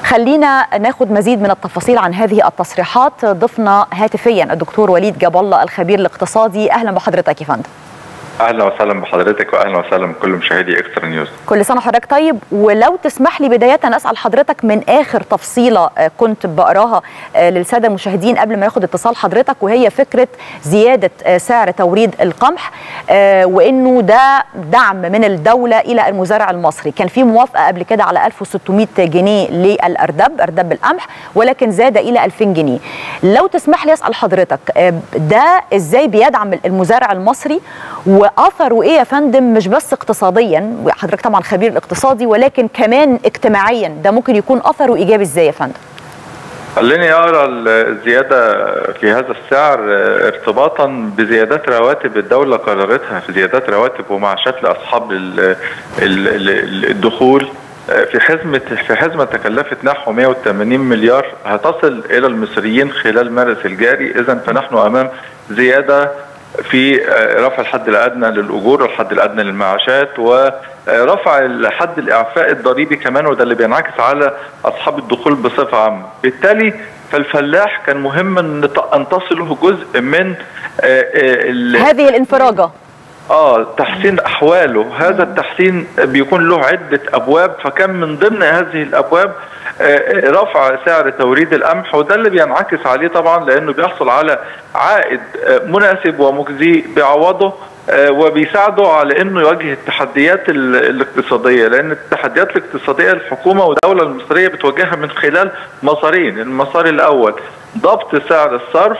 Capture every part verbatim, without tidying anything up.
خلينا ناخد مزيد من التفاصيل عن هذه التصريحات. ضفنا هاتفيا الدكتور وليد جاب الله الخبير الاقتصادي. اهلا بحضرتك يا فندم. اهلا وسهلا بحضرتك واهلا وسهلا بكل مشاهدي اكسترا نيوز. كل سنه وحضرتك طيب. ولو تسمح لي بدايه اسال حضرتك من اخر تفصيله كنت بقراها للساده المشاهدين قبل ما ياخد اتصال حضرتك، وهي فكره زياده سعر توريد القمح وانه ده دعم من الدوله الى المزارع المصري. كان في موافقه قبل كده على ألف وستمائة جنيه للاردب، اردب القمح، ولكن زاد الى ألفين جنيه. لو تسمح لي اسال حضرتك ده ازاي بيدعم المزارع المصري واثره ايه يا فندم؟ مش بس اقتصاديا، حضرتك طبعا خبير الاقتصادي، ولكن كمان اجتماعيا ده ممكن يكون اثره ايجابي ازاي يا فندم؟ خليني اقرا الزياده في هذا السعر ارتباطا بزيادات رواتب الدوله قررتها، في زيادات رواتب ومعاشات لاصحاب الدخول في حزمه في حزمه تكلفت نحو مائة وثمانين مليار هتصل الى المصريين خلال مارس الجاري. اذا فنحن امام زياده في رفع الحد الادنى للاجور والحد الادنى للمعاشات ورفع الحد الاعفاء الضريبي كمان، وده اللي بينعكس على اصحاب الدخول بصفه عامه. بالتالي فالفلاح كان مهم ان تصله جزء من هذه الانفراجه اه تحسين احواله. هذا التحسين بيكون له عده ابواب، فكان من ضمن هذه الابواب رفع سعر توريد القمح، وده اللي بينعكس عليه طبعا لانه بيحصل على عائد مناسب ومجزي بيعوضه وبيساعده على انه يواجه التحديات الاقتصاديه، لان التحديات الاقتصاديه الحكومه والدوله المصريه بتواجهها من خلال مسارين. المسار الاول ضبط سعر الصرف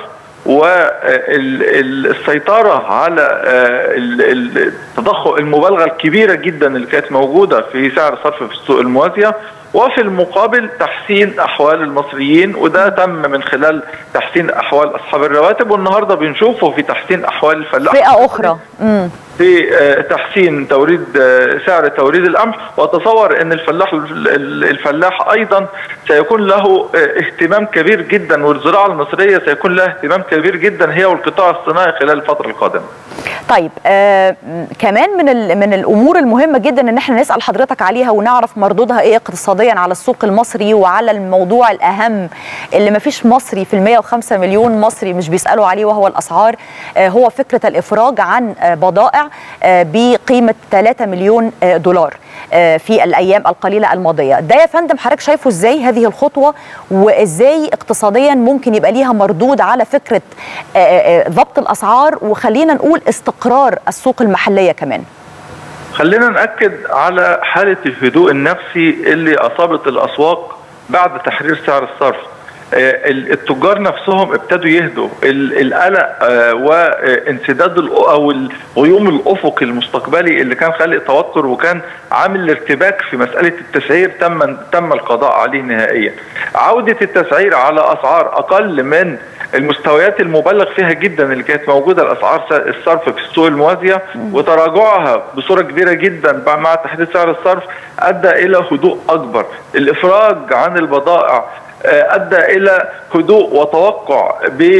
والسيطرة على التضخم المبالغة الكبيرة جدا اللي كانت موجودة في سعر الصرف في السوق الموازية، وفي المقابل تحسين أحوال المصريين، وده تم من خلال تحسين أحوال أصحاب الرواتب، والنهاردة بنشوفه في تحسين أحوال الفلاح فئة أخرى مم. في تحسين توريد سعر توريد القمح. واتصور ان الفلاح الفلاح ايضا سيكون له اهتمام كبير جدا، والزراعه المصريه سيكون لها اهتمام كبير جدا هي والقطاع الصناعي خلال الفتره القادمه. طيب آه كمان من من الامور المهمه جدا ان احنا نسال حضرتك عليها ونعرف مردودها ايه اقتصاديا على السوق المصري وعلى الموضوع الاهم اللي ما فيش مصري في ال مائة وخمسة مليون مصري مش بيسالوا عليه، وهو الاسعار. آه هو فكره الافراج عن آه بضائع آه بقيمه ثلاثة مليون آه دولار آه في الايام القليله الماضيه. ده يا فندم حضرتك شايفه ازاي هذه الخطوه، وازاي اقتصاديا ممكن يبقى ليها مردود على فكره آه آه ضبط الاسعار، وخلينا نقول استقرار السوق المحليه كمان؟ خلينا نأكد على حالة الهدوء النفسي اللي أصابت الأسواق بعد تحرير سعر الصرف. التجار نفسهم ابتدوا يهدوا، القلق وانسداد او الغيوم الافق المستقبلي اللي كان خالق توتر وكان عامل ارتباك في مساله التسعير تم تم القضاء عليه نهائيا. عوده التسعير على اسعار اقل من المستويات المبالغ فيها جدا اللي كانت موجوده الاسعار الصرف في السوق الموازيه، وتراجعها بصوره كبيره جدا مع تحديد سعر الصرف ادى الى هدوء اكبر. الافراج عن البضائع ادى الى هدوء وتوقع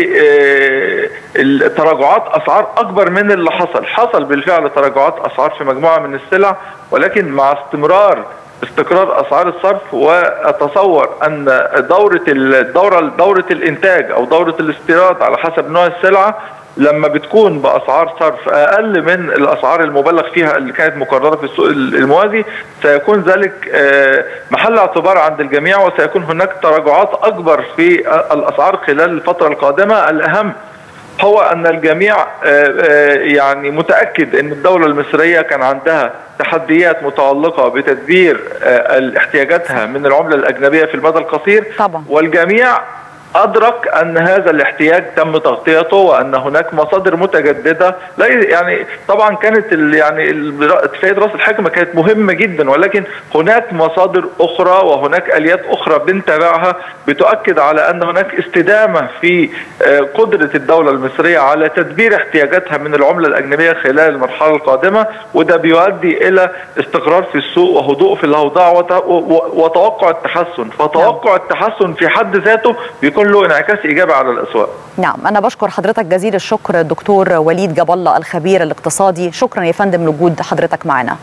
بتراجعات اسعار اكبر من اللي حصل. حصل بالفعل تراجعات اسعار في مجموعه من السلع، ولكن مع استمرار استقرار اسعار الصرف، واتصور ان دوره الدوره دوره الانتاج او دوره الاستيراد على حسب نوع السلعه لما بتكون باسعار صرف اقل من الاسعار المبالغ فيها اللي كانت مقرره في السوق الموازي، سيكون ذلك محل اعتبار عند الجميع، وسيكون هناك تراجعات اكبر في الاسعار خلال الفتره القادمه. الاهم هو ان الجميع يعني متاكد ان الدوله المصريه كان عندها تحديات متعلقه بتدبير احتياجاتها من العمله الاجنبيه في المدى القصير طبعا، والجميع أدرك أن هذا الاحتياج تم تغطيته، وأن هناك مصادر متجددة. لا يعني طبعا كانت يعني اتفاقية رأس الحكمة كانت مهمة جدا، ولكن هناك مصادر أخرى وهناك آليات أخرى بنتابعها بتؤكد على أن هناك استدامة في قدرة الدولة المصرية على تدبير احتياجاتها من العملة الأجنبية خلال المرحلة القادمة، وده بيؤدي إلى استقرار في السوق وهدوء في الأوضاع وتوقع التحسن. فتوقع التحسن في حد ذاته بيكون له انعكاس ايجابي على الاسواق. نعم، انا بشكر حضرتك جزيل الشكر دكتور وليد جاب الله الخبير الاقتصادي. شكرا يا فندم لوجود حضرتك معنا.